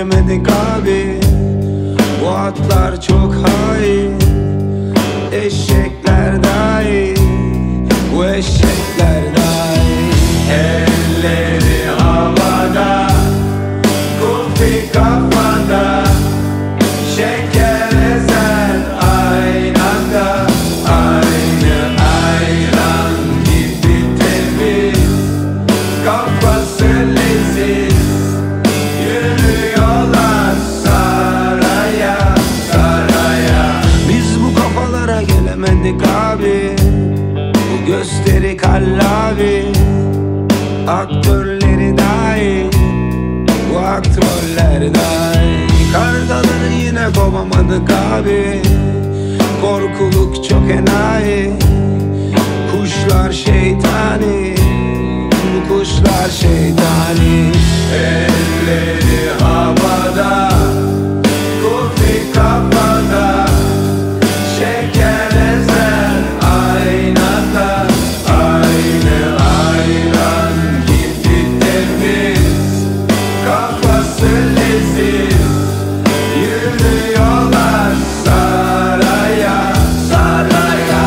gelemedik abi. Bu atlar çok hain, eşekler dahi, bu eşekler dahi. Elleri havada, kufi kafada, şeker ezer aynada. Aynı ayran gibi temiz, kafası leziz, yürüyorlar saraya saraya. Biz bu kafalara gelemedik abi, bu gösteri kallavi, aktörleri dahi, bu aktörler dahi. Kartalını yine kovamadık abi, korkuluk çok enayi. Kuşlar şeytani, bu kuşlar şeytani. Elleri havada, kufi kafada, şeker ezer aynada. Aynı ayran gibi temiz, kafası leziz, yürüyorlar saraya saraya.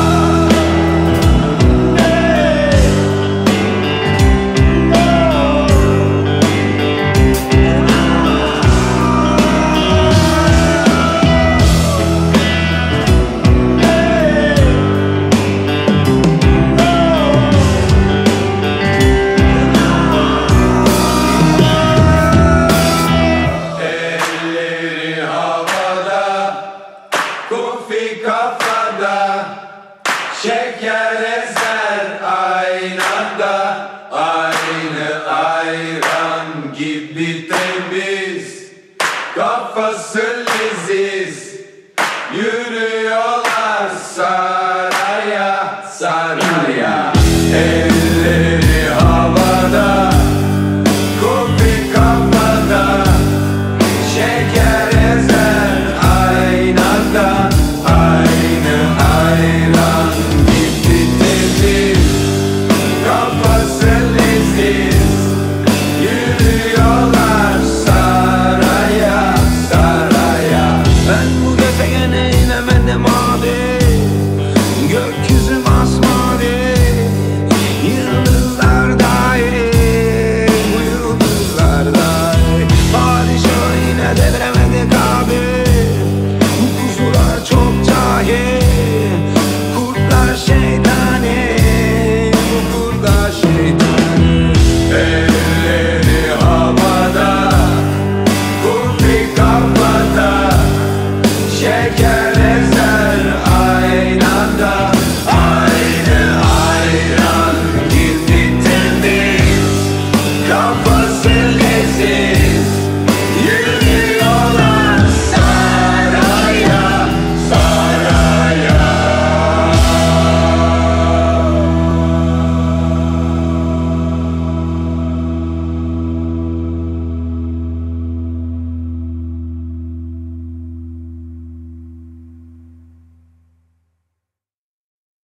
Elleri havada, kufi kafada, şeker ezer aynada. Aynı ayran